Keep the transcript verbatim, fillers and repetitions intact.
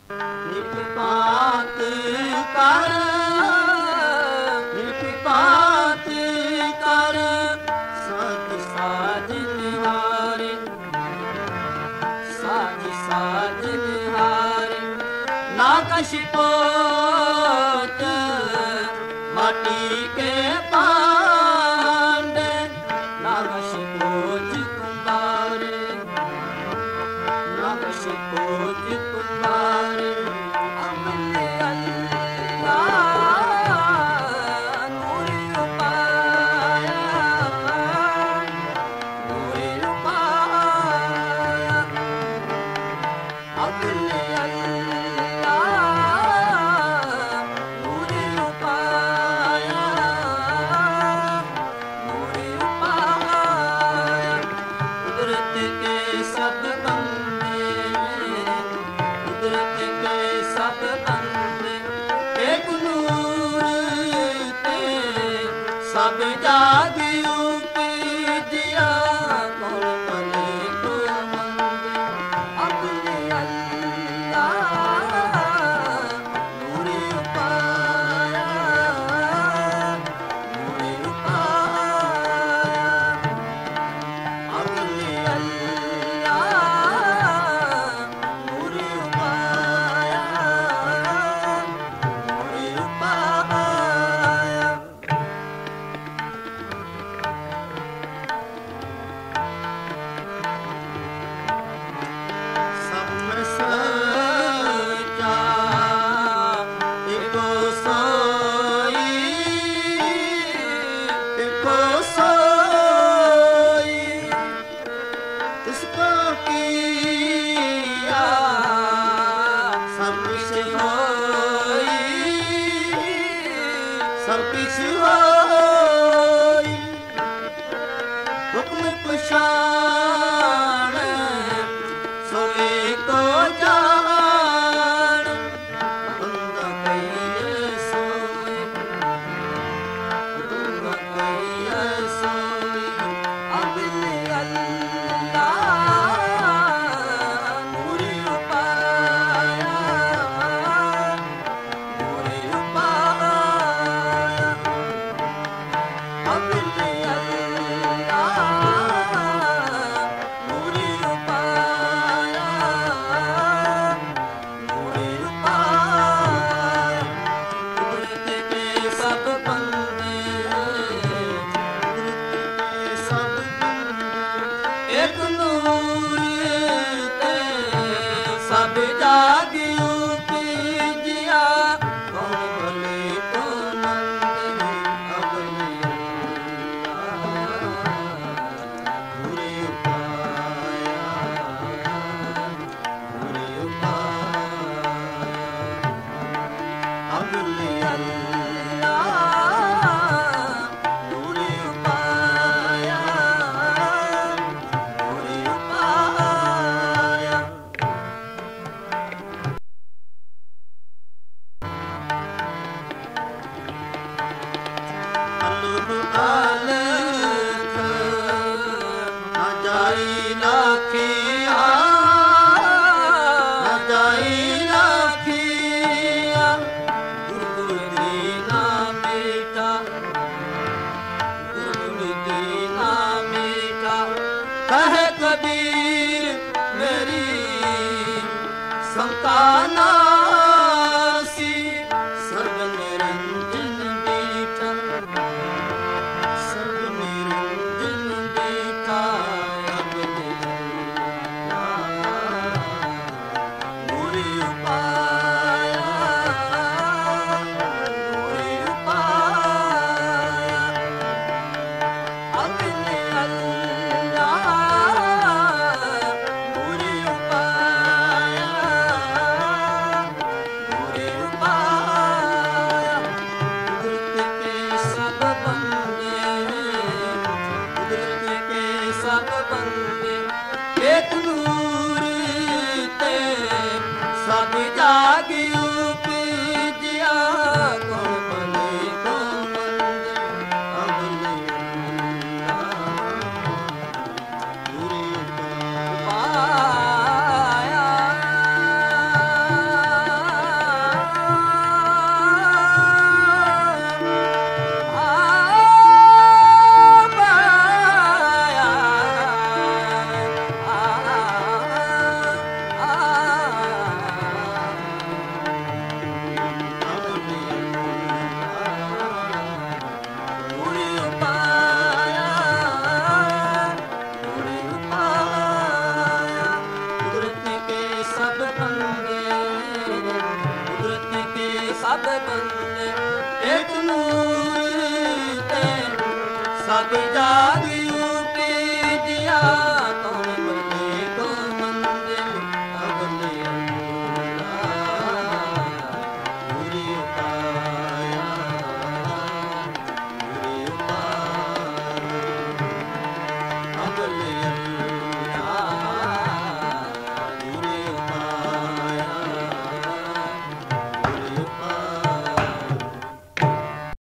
ਨਿਪਾਤ ਕਰ ਨਿਪਾਤ ਕਰ ਸਾਜ ਸਾਜ ਨਿਹਾਰੇ ਸਾਜ ਸਾਜ ਨਿਹਾਰੇ ਨਾ ਕਛ ਪੋਚ ਮਾਟੀ ਕੇ ਪਾਂਡੇ ਨਾ ਕਛ ਪੋਚ ਕੁੰਬਾਰੇ ਨਾ ਕਛ ਪੋਚ ਕੁੰਬਾਰੇ ਸਭ ਜਾਗ ਉਪਜਿਆ ਕੌਣ ਭਲੇ ਕੋ ਮੰਦੇ ਆਪਣੇ ਅੱਲਾਹ ਨੂਰ ਉਪਾਇਆ ਨੂਰ ਉਪਾਇਆ ਆਪਣੇ ਅੱਲਾਹ ਨੂਰ ਉਪਾਇਆ ਨੂਰ ਉਪਾਇਆ ਸਭ ਕੁਛ ਹੋਈ ਹੁਕਮ ਪਛਾਣ ਸੋਏ ਕੋ ਜਾਣ ਬੰਦਾ ਕਈ ਸੋਏ ਬੰਦਾ ਕਈ ਸੋਏ ਆਪਣੇ ਅੱਲਾਹ ਨੂਰ ਉਪਾਇਆ ਨੂਰ ਉਪਾਇਆ ਇੱਕ ਨੂਰ ਤੇ ਸਭ ਜਾਗ ਉਪਜਿਆ ਕੌਣ ਭਲੇ ਕੋ ਮੰਦੇ ਆਪਣੇ ਨੂਰ ਉਪਾਇਆ ਨੂਰ ਉਪਾਇਆ ਆਪਣੇ ਅੱਲਾਹ ਨੂਰ ਉਪਾਇਆ ਕਬੀਰ ਮੇਰੀ ਸੰਤਾਨਾ ਸੀ ਸਰਬ ਨਿਰੰਜਨ ਬੀਠਾ ਸਰਬ ਨਿਰੰਜਨ ਬੀਠਾ ਆਪਣੇ ਨੂਰ ਉਪਾਇਆ ਨੂਰ ਉਪਾਇਆ ਆਪਣੇ ਅੱਲਾਹ ਨੂਰ ਉਪਾਇਆ ਬੰਦੇ ਇੱਕ ਨੂਰ ਤੇ ਸਭ ਜਾਗੀ